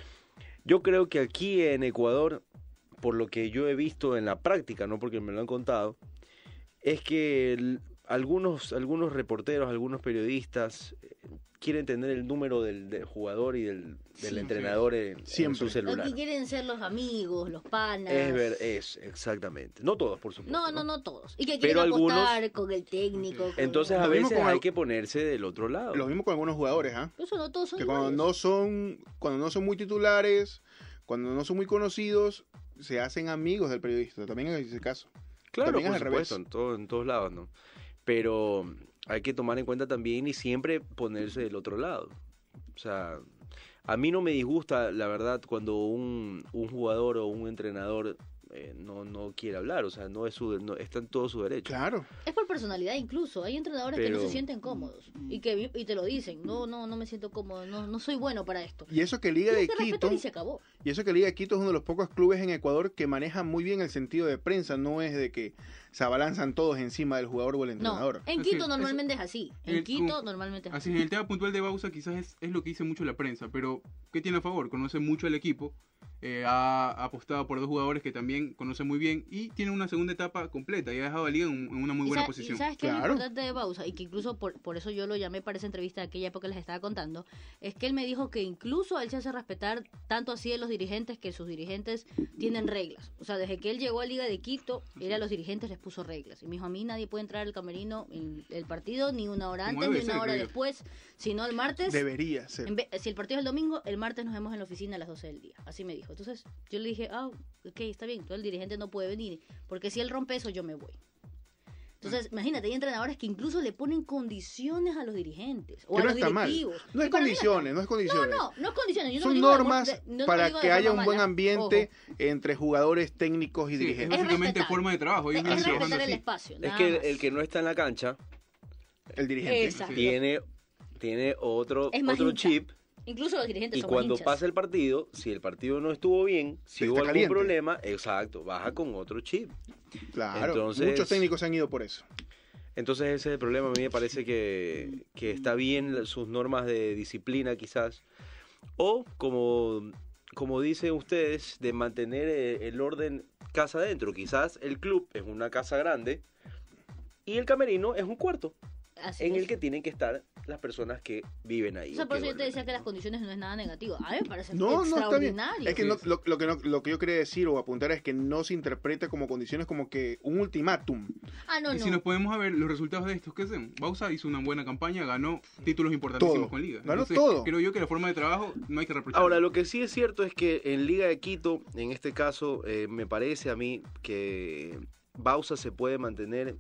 yo creo que aquí en Ecuador, por lo que yo he visto en la práctica, no porque me lo han contado, es que el- algunos, algunos reporteros, algunos periodistas eh, quieren tener el número del, del jugador y del, del Sí, entrenador en, en Siempre. su celular. Aquí quieren ser los amigos, los panas. Es ver, es, exactamente. No todos, por supuesto. No, no, no todos. Y que Pero quieren apostar algunos- con el técnico. con- Entonces a Lo mismo veces con hay al- que ponerse del otro lado. Lo mismo con algunos jugadores, ¿ah? Eso no todos son Que cuando iguales. no son, cuando no son muy titulares, cuando no son muy conocidos, se hacen amigos del periodista. También es ese caso. Claro, También por es al revés. supuesto, en, todo- en todos lados, ¿no? Pero hay que tomar en cuenta también y siempre ponerse del otro lado. O sea, a mí no me disgusta, la verdad, cuando un, un jugador o un entrenador eh, no, no quiere hablar. O sea, no es su, no, está en todo su derecho. Claro. Es por personalidad incluso. Hay entrenadores que no Pero- se sienten cómodos. Y que y te lo dicen. No, no, no me siento cómodo. No, no soy bueno para esto. Y eso que Liga de Tienes que Quito, respetar y se acabó. y eso que Liga de Quito es uno de los pocos clubes en Ecuador que maneja muy bien el sentido de prensa. No es de que se abalanzan todos encima del jugador o el No, entrenador. en Así Quito es, normalmente es así. En el- Quito como- normalmente es Así así. es, en el tema puntual de Bausa quizás es, es lo que dice mucho la prensa, pero ¿qué tiene a favor? Conoce mucho al equipo, eh, ha, ha apostado por dos jugadores que también conoce muy bien y tiene una segunda etapa completa y ha dejado a Liga en, en una muy ¿Y buena sa- posición. ¿Y sabes qué es Claro. lo importante de Bausa? Y que incluso por, por eso yo lo llamé para esa entrevista de aquella época que les estaba contando, es que él me dijo que incluso él se hace respetar tanto así de los dirigentes que sus dirigentes tienen reglas. O sea, desde que él llegó a Liga de Quito, él a los dirigentes les puso reglas. Y me dijo, a mí nadie puede entrar al camerino en el partido ni una hora Como antes debe ni una ser, hora creo yo. después, sino el martes. Debería ser. En vez- si el partido es el domingo, el martes nos vemos en la oficina a las doce del día. Así me dijo. Entonces yo le dije, ah, ok, está bien. Entonces el dirigente no puede venir. Porque si él rompe eso, yo me voy. Entonces, imagínate, hay entrenadores que incluso le ponen condiciones a los dirigentes o Que a no los está mal. directivos. No es Y para mí condiciones, no es condiciones. No, no, no es condiciones. Yo no Son digo de normas amor- de- no para digo de que haya forma un buen mala. ambiente Ojo. entre jugadores, técnicos y Sí, es dirigentes. básicamente respetable. forma de trabajo. Ellos Es, vienen es trabajando respetar el así. espacio. Es nada que el, más. el que no está en la cancha El dirigente. Exacto. tiene, tiene otro, Es más otro hincha. chip. Incluso los dirigentes Y son cuando hinchas. pasa el partido, si el partido no estuvo bien, si Está hubo algún caliente. problema, exacto, baja con otro chip. Claro, Entonces- muchos técnicos se han ido por eso. Entonces ese es el problema. A mí me parece que, que está bien sus normas de disciplina quizás. O como, como dicen ustedes, de mantener eh, el orden casa adentro. Quizás el club es una casa grande y el camerino es un cuarto Así en es. el que tienen que estar las personas que viven ahí. O sea, o por que eso yo te duermen. decía que las condiciones no es nada negativo. A mí me parece No, no, está bien. extraordinario. Es que no- lo, lo que no- lo que yo quería decir o apuntar es que no se interprete como condiciones como que un ultimátum. Ah, no, Y no. si nos podemos ver los resultados de estos, ¿qué hacen? Bausa hizo una buena campaña, ganó títulos importantísimos Todo. con Liga. Ganó Entonces, todo. Creo yo que la forma de trabajo no hay que reprochar. Ahora, lo que sí es cierto es que en Liga de Quito, en este caso, eh, me parece a mí que Bausa se puede mantener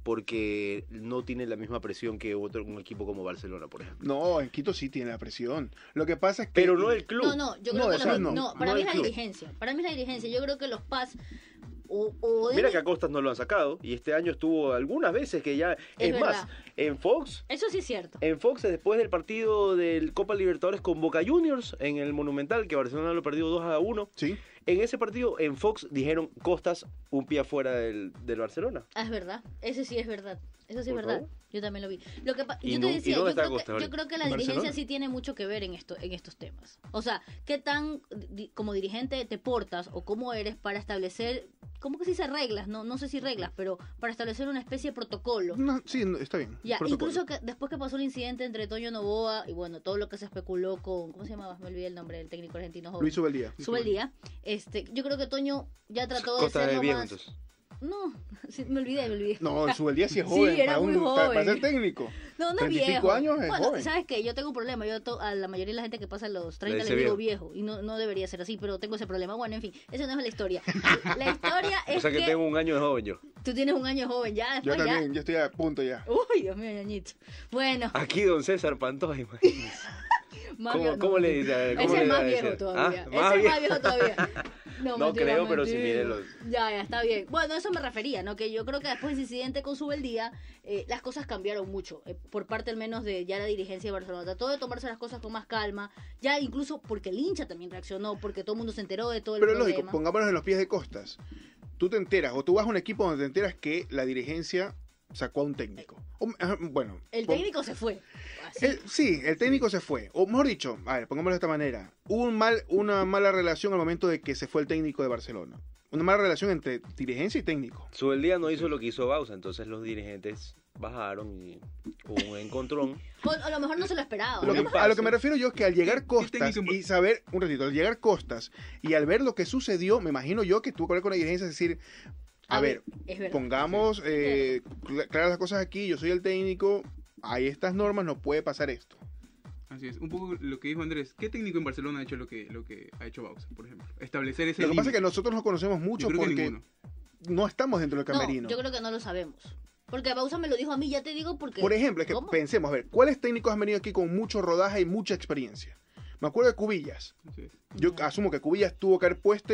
porque no tiene la misma presión que otro un equipo como Barcelona, por ejemplo. No, en Quito sí tiene la presión. Lo que pasa es que... Pero no el club. No, no, yo No, creo que o sea, los- no, no, para no mí el es la club. dirigencia. Para mí es la dirigencia. Yo creo que los P A S o, o Mira deben- que a Costas no lo han sacado y este año estuvo algunas veces que ya... Es, Es más, verdad. en Fox... Eso sí es cierto. En Fox, después del partido del Copa Libertadores con Boca Juniors en el Monumental, que Barcelona lo perdió dos a uno, Sí. en ese partido en Fox dijeron Costas un pie afuera del, del Barcelona. Ah, es verdad. Ese sí es verdad. Eso sí es Por verdad. favor. Yo también lo vi. Lo que pa- ¿Y yo no- te y decía, dónde yo está creo, Costa que, ahorita? yo creo que la ¿En dirigencia Barcelona? sí tiene mucho que ver en esto, en estos temas. O sea, qué tan di- como dirigente te portas o cómo eres para establecer, ¿cómo que se dice reglas? No, no sé si reglas, pero para establecer una especie de protocolo. No, sí, no, está bien. Ya, Protocolo. incluso que después que pasó el incidente entre Toño Novoa y bueno, todo lo que se especuló con, ¿cómo se llamaba? Me olvidé el nombre del técnico argentino joven. Luis Ubeldía. Sube el día. Este, yo creo que Toño ya trató de Costa ser de lo viejo, más... entonces. No, sí, me olvidé, me olvidé. No, Ubeldía sí es Sí, joven. era para, muy un, para- para joven. ser técnico. No, no es treinta y viejo. cinco años es bueno, joven. ¿sabes qué? Yo tengo un problema. Yo to- a la mayoría de la gente que pasa los treinta dice le digo viejo. Y no, no debería ser así, pero tengo ese problema. Bueno, en fin, esa no es la historia. La historia es O sea que, que, tengo un año de joven yo. tú tienes un año joven ya, Yo después ya. también, yo estoy a punto ya. Uy, Dios mío, ñañito. Bueno, Aquí don César Pantoja, imagínese. más ¿Cómo- viejo, cómo no, le mentira. dice? A ver, ¿cómo Ese le es más va a viejo decir? todavía. Ah, Ese más es viejo. más viejo todavía. No, No mentira, creo, pero si mentira. mire los- Ya, ya, está bien. Bueno, a eso me refería, ¿no? Que yo creo que después del incidente con Subeldía, eh, las cosas cambiaron mucho. eh, por parte al menos de ya la dirigencia de Barcelona. Trató de tomarse las cosas con más calma. Ya incluso porque el hincha también reaccionó, porque todo el mundo se enteró de todo el Pero problema. lógico, pongámonos en los pies de Costas. Tú te enteras, o tú vas a un equipo donde te enteras que la dirigencia sacó a un técnico. O, ajá, bueno. El pon- técnico se fue. Así. el- sí, el técnico se fue. O mejor dicho, a ver, pongámoslo de esta manera. Hubo un mal, una mala relación al momento de que se fue el técnico de Barcelona. Una mala relación entre dirigencia y técnico. Subeldía no hizo lo que hizo Bausa, entonces los dirigentes bajaron y hubo un encontrón. O, o a lo mejor no se lo esperaba. Lo Un que- ¿no? impasse. a lo que me refiero yo es que al llegar ¿Qué Costas técnico- y saber, un ratito, al llegar Costas y al ver lo que sucedió, me imagino yo que tuvo que hablar con la dirigencia y decir, a, A ver, ver, es verdad. pongamos eh, cl- claras las cosas aquí, yo soy el técnico, hay estas normas, no puede pasar esto. Así es. Un poco lo que dijo Andrés. ¿Qué técnico en Barcelona ha hecho lo que, lo que ha hecho Bausa, por ejemplo? Establecer ese Lo que pasa es que límite. nosotros no conocemos mucho Yo creo que porque ninguno. no estamos dentro del camerino. No, yo creo que no lo sabemos. Porque Bausa me lo dijo a mí, ya te digo porque... Por ejemplo, es que ¿Cómo? pensemos, a ver, ¿cuáles técnicos han venido aquí con mucho rodaje y mucha experiencia? Me acuerdo de Cubillas. Así es. Yo No. asumo que Cubillas tuvo que haber puesto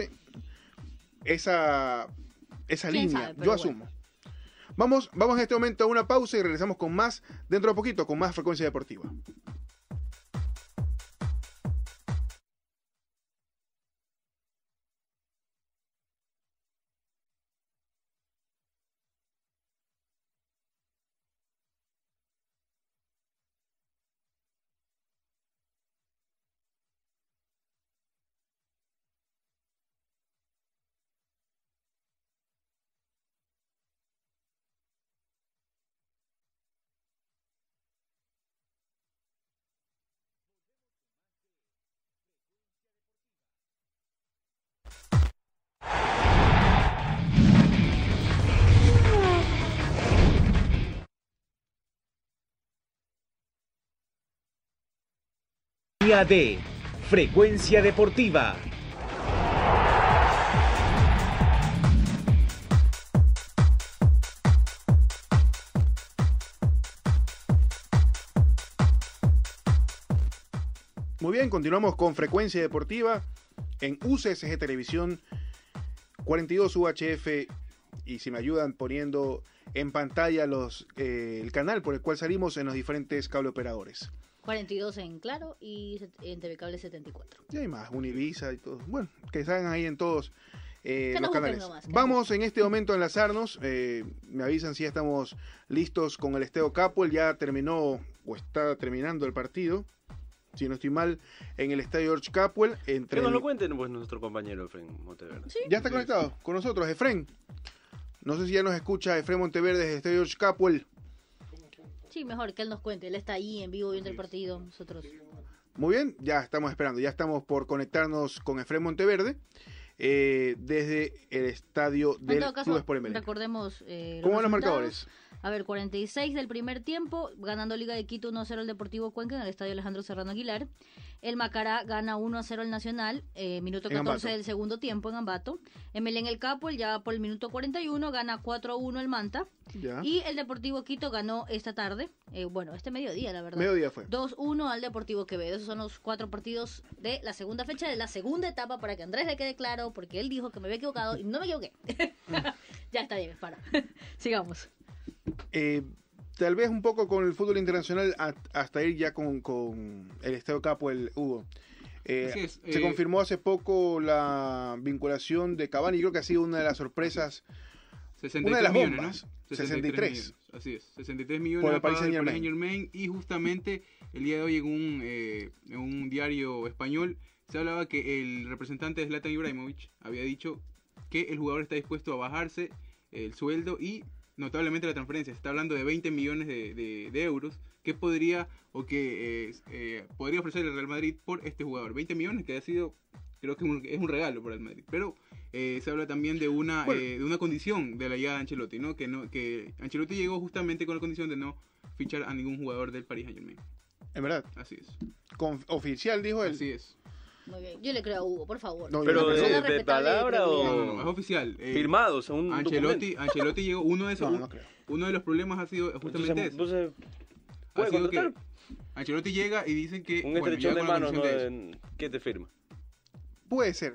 esa, esa ¿Quién línea. sabe? Pero Yo bueno. asumo. Vamos, vamos en este momento a una pausa y regresamos con más, dentro de poquito, con más Frecuencia Deportiva. Día de Frecuencia Deportiva. Muy bien, continuamos con Frecuencia Deportiva en U C S G Televisión cuarenta y dos U H F, y si me ayudan poniendo en pantalla los eh, el canal por el cual salimos en los diferentes cable operadores. cuarenta y dos en Claro y en T V Cable setenta y cuatro. Y hay más, Univisa y todo. Bueno, que salgan ahí en todos eh, Que los nos canales. busquen nomás, que Vamos en este momento a enlazarnos. Eh, me avisan si ya estamos listos con el Estadio Capuel. Ya terminó o está terminando el partido, si no estoy mal, en el Estadio George Capuel. Entre Que nos el- lo cuenten pues nuestro compañero Efraín Monteverde. ¿Sí? Ya está conectado con nosotros, Efren. No sé si ya nos escucha Efren Monteverde desde el Estadio George Capuel. Sí, mejor que él nos cuente. Él está ahí en vivo viendo el partido. Nosotros. Muy bien, ya estamos esperando, ya estamos por conectarnos con Efren Monteverde eh, desde el estadio En del todo caso, Club Sport M L. recordemos. Eh, ¿Cómo van los resultados. marcadores? A ver, cuarenta y seis del primer tiempo, ganando Liga de Quito uno a cero el Deportivo Cuenca en el estadio Alejandro Serrano Aguilar. El Macará gana uno a cero al Nacional, eh, minuto En catorce Ambato. del segundo tiempo en Ambato. Emelec en el Capuel, ya por el minuto cuarenta y uno, gana cuatro a uno el Manta. Ya. Y el Deportivo Quito ganó esta tarde, eh, bueno, este mediodía, la verdad. Mediodía fue. dos uno al Deportivo Quevedo. Esos son los cuatro partidos de la segunda fecha, de la segunda etapa, para que a Andrés le quede claro, porque él dijo que me había equivocado y no me equivoqué. Ya está bien, para. Sigamos. Eh, tal vez un poco con el fútbol internacional a- hasta ir ya con, con el Estadio Capuel, Hugo. Eh, Así es, se eh, confirmó hace poco la vinculación de Cavani, creo que ha sido una de las sorpresas sesenta y Una de tres las millones, bombas, ¿no? sesenta y tres. millones, así es, sesenta y tres millones Por el ha pagado Paris el Paris Saint-Germain. Saint-Germain, y justamente el día de hoy en un, eh, en un diario español se hablaba que el representante de Zlatan Ibrahimovic había dicho que el jugador está dispuesto a bajarse el sueldo y notablemente la transferencia. Se está hablando de veinte millones de, de- de euros que podría o que eh, eh, podría ofrecer el Real Madrid por este jugador. veinte millones que ha sido, creo que un- es un regalo para el Madrid. Pero eh, se habla también de una Bueno. eh, de una condición de la llegada de Ancelotti, ¿no? Que no que Ancelotti llegó justamente con la condición de no fichar a ningún jugador del Paris Saint-Germain. en verdad, Así es. con- oficial dijo él. Así es. Muy bien. Yo le creo a Hugo, por favor. No, Pero yo no de, creo. Persona de respetable palabra de No, credibilidad. no, no, es o oficial. Eh, firmados, un Ancelotti, documento. Ancelotti llegó, uno de esos, No, no creo. uno de los problemas ha sido justamente Entonces, eso. entonces, Ha puede sido que contratar Ancelotti llega y dicen que un bueno, estrechón llega de con la manos, ¿no? condición de eso. En- ¿Qué te firma? Puede ser.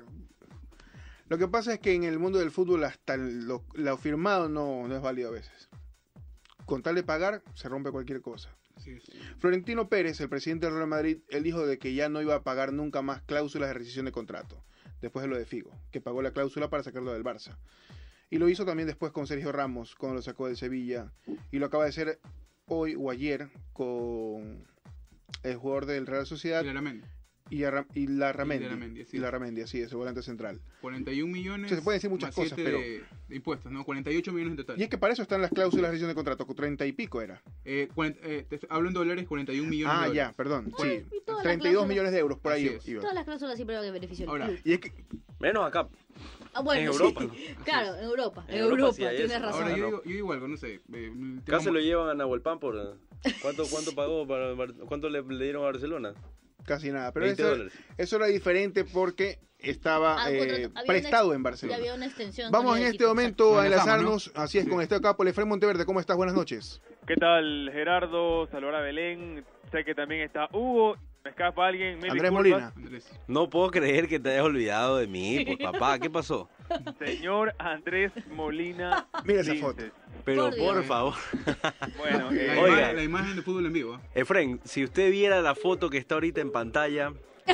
Lo que pasa es que en el mundo del fútbol hasta lo, lo firmado no, no es válido a veces. Con tal de pagar, se rompe cualquier cosa. Así es. Florentino Pérez, el presidente del Real Madrid, él dijo de que ya no iba a pagar nunca más cláusulas de rescisión de contrato, después de lo de Figo, que pagó la cláusula para sacarlo del Barça. Y lo hizo también después con Sergio Ramos, cuando lo sacó del Sevilla, y lo acaba de hacer hoy o ayer con el jugador del Real Sociedad Claramente. y, Arra- y Larramendi. Y Larramendi, así Y es. Larramendi, así es, el volante central. cuarenta y un millones. Sí, se pueden decir muchas más cosas, siete pero- de, de impuestos, ¿no? cuarenta y ocho millones en total. Y es que para eso están las cláusulas de rescisión de contrato, con treinta y pico era. Eh, cuarenta, eh, te estoy- hablo en dólares, cuarenta y un millones Ah, de ya, dólares. perdón, Bueno, sí. y todas las treinta y dos cláusulas- millones de euros, por ahí Así es. iba. Todas las cláusulas siempre van a beneficio del Ahora, club. Y es que Menos acá. Ah, bueno, en sí. Europa, ¿no? Claro, en Europa. En En Europa Europa, sí hay tienes eso. razón. Ahora no. yo, digo, yo digo algo, no sé. eh, el Acá tema- se lo llevan a Nahuel Pan por... eh, ¿Cuánto, cuánto pagó? Para, Bar- ¿Cuánto le, le dieron a Barcelona? casi nada. Pero veinte eso, dólares. eso era diferente porque estaba Ah, eh, contrato- había prestado una- en Ya Barcelona. había una extensión. Vamos con en el este equipo, momento Nos a enlazamos, enlazarnos, así es, Sí. con Estadio Capo, Efraín Monteverde. ¿Cómo estás? Buenas noches. ¿Qué tal, Gerardo? Saludar a Belén. Sé que también está Hugo. ¿Me escapa alguien? Mil Andrés disculpas. Molina. Andrés. No puedo creer que te hayas olvidado de mí, pues papá, ¿qué pasó? Señor Andrés Molina. Mira esa Linces. foto. Pero Por Dios. por favor. Bueno, La, eh, ima- Oiga. la imagen de fútbol en vivo. ¿eh? Efraín, si usted viera la foto que está ahorita en pantalla,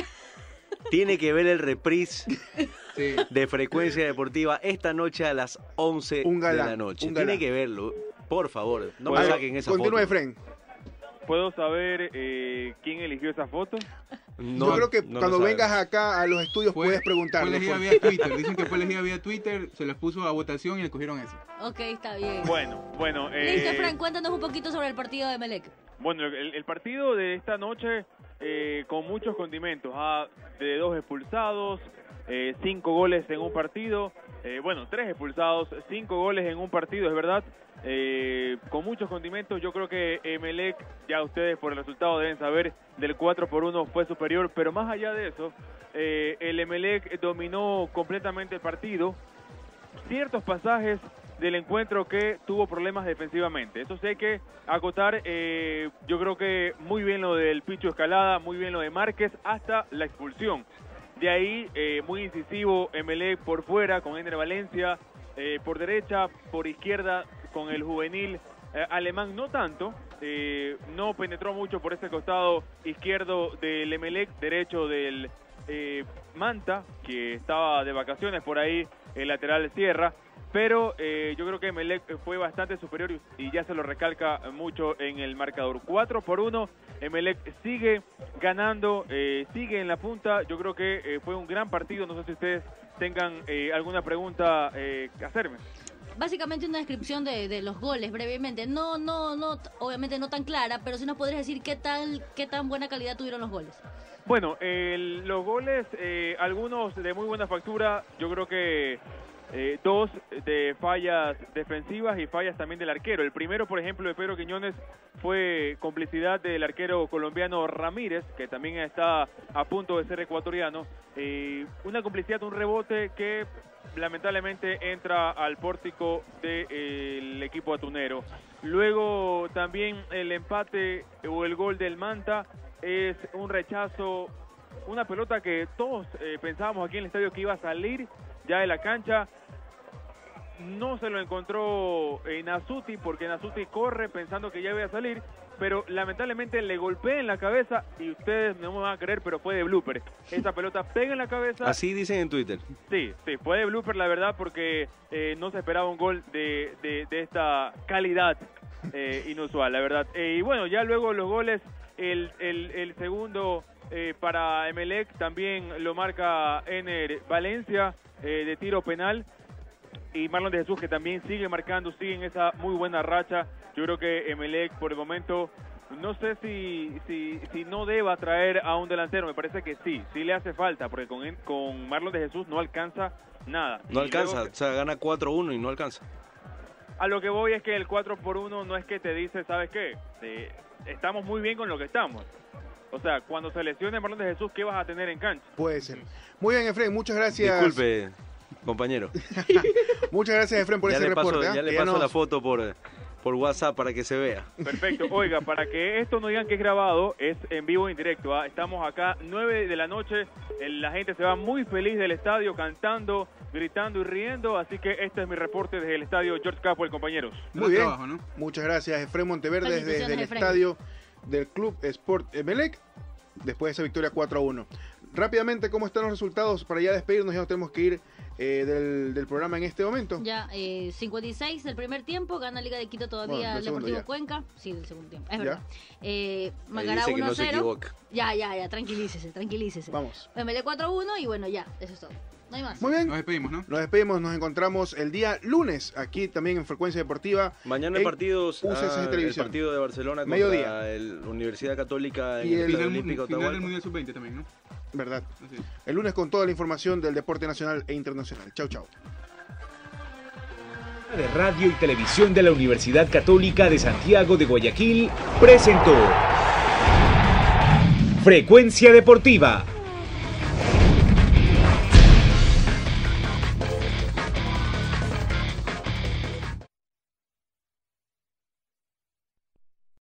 tiene que ver el reprise Sí. de Frecuencia Deportiva esta noche a las once Un galán, de la noche. un galán. Tiene que verlo, por favor. No me Bueno, saquen esa Continúa, foto. Efraín. ¿puedo saber eh, quién eligió esa foto? No, Yo creo que no lo cuando sabemos. vengas acá a los estudios Fue, puedes fue preguntarlo. elegida por- vía Twitter. Dicen que fue elegida vía Twitter, se las puso a votación y le cogieron eso. Ok, está bien. Bueno, bueno. Eh, Listo, Frank, cuéntanos un poquito sobre el partido de Emelec. Bueno, el, el partido de esta noche eh, con muchos condimentos, ah, de dos expulsados, eh, cinco goles en un partido, eh, bueno, tres expulsados, cinco goles en un partido, es verdad, eh, con muchos condimentos. Yo creo que Emelec, ya ustedes por el resultado deben saber, del cuatro por uno fue superior, pero más allá de eso, eh, el Emelec dominó completamente el partido. Ciertos pasajes del encuentro que tuvo problemas defensivamente. Eso sí hay que acotar, eh, yo creo que muy bien lo del Picho Escalada, muy bien lo de Márquez, hasta la expulsión. De ahí, eh, muy incisivo Emelec por fuera con Ender Valencia, eh, por derecha, por izquierda con el juvenil eh, alemán, no tanto, eh, no penetró mucho por ese costado izquierdo del Emelec, derecho del eh, Manta, que estaba de vacaciones por ahí, el lateral Sierra, pero eh, yo creo que Emelec fue bastante superior y, y ya se lo recalca mucho en el marcador. cuatro por uno, Emelec sigue ganando, eh, sigue en la punta. Yo creo que eh, fue un gran partido. No sé si ustedes tengan eh, alguna pregunta eh, que hacerme. Básicamente una descripción de, de los goles, brevemente. No, no, no, obviamente no tan clara, pero sí nos podrías decir qué tal, qué tan buena calidad tuvieron los goles. Bueno, eh, los goles, eh, algunos de muy buena factura. Yo creo que Eh, dos de fallas defensivas y fallas también del arquero. El primero, por ejemplo, de Pedro Quiñones fue complicidad del arquero colombiano Ramírez, que también está a punto de ser ecuatoriano. Eh, una complicidad, un rebote que lamentablemente entra al pórtico del eh, equipo atunero. Luego también el empate o el gol del Manta es un rechazo, una pelota que todos eh, pensábamos aquí en el estadio que iba a salir ya de la cancha. No se lo encontró eh, Nasuti, porque Nasuti corre pensando que ya iba a salir, pero lamentablemente le golpea en la cabeza y ustedes no me van a creer, pero fue de blooper. Esa pelota pega en la cabeza. Así dicen en Twitter. Sí, sí, fue de blooper la verdad, porque eh, no se esperaba un gol de, de, de esta calidad eh, inusual, la verdad. Eh, y bueno, ya luego los goles, el, el, el segundo eh, para Emelec también lo marca Ender Valencia eh, de tiro penal. Y Marlon de Jesús, que también sigue marcando, sigue en esa muy buena racha. Yo creo que Emelec por el momento, no sé si, si, si no deba traer a un delantero, me parece que sí, sí le hace falta, porque con, con Marlon de Jesús no alcanza nada. No y alcanza, luego, o sea, gana cuatro uno y no alcanza. A lo que voy es que el cuatro por uno no es que te dice, ¿sabes qué? Eh, estamos muy bien con lo que estamos. O sea, cuando se lesione Marlon de Jesús, ¿qué vas a tener en cancha? Puede ser. Muy bien, Efraín, muchas gracias. Disculpe, compañero. Muchas gracias, Efraín, por ya ese le paso, reporte. ¿eh? Ya le Que paso ya nos... la foto por, por WhatsApp para que se vea. Perfecto. Oiga, para que esto no digan que es grabado, es en vivo e en directo. ¿eh? Estamos acá, nueve de la noche, la gente se va muy feliz del estadio, cantando, gritando y riendo, así que este es mi reporte desde el estadio George Capwell, compañeros. Muy bien, trabajo, ¿no? Muchas gracias, Efraín Monteverde, desde, desde el Efraín. estadio del Club Sport Emelec, después de esa victoria cuatro a uno. Rápidamente, ¿cómo están los resultados? Para ya despedirnos, ya nos tenemos que ir eh, del, del programa en este momento. Ya, eh, cincuenta y seis del primer tiempo, gana Liga de Quito todavía Bueno, del el segundo Deportivo ya. Cuenca. Sí, del segundo tiempo, es Ya. verdad. Eh, Ahí Macará dice que uno a no se cero. equivoca. Ya, ya, ya, tranquilícese, tranquilícese. Vamos. Emelec cuatro a uno y bueno, ya, eso es todo. No hay más. Muy bien. Nos despedimos, ¿no? Nos despedimos, nos encontramos el día lunes aquí también en Frecuencia Deportiva. Mañana hay en partidos, U C S ah, el Televisión. partido de Barcelona contra Mediodía. el Universidad Católica en Y el, el- Estadio Final, Olímpico final del Atahualpa. Mundial sub veinte también, ¿no? ¿Verdad? Así es. El lunes con toda la información del deporte nacional e internacional. Chau, chau. De Radio y Televisión de la Universidad Católica de Santiago de Guayaquil presentó Frecuencia Deportiva.